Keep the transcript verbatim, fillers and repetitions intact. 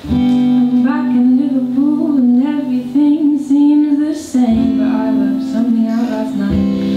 I'm back in Liverpool and everything seems the same, but I left something out last night.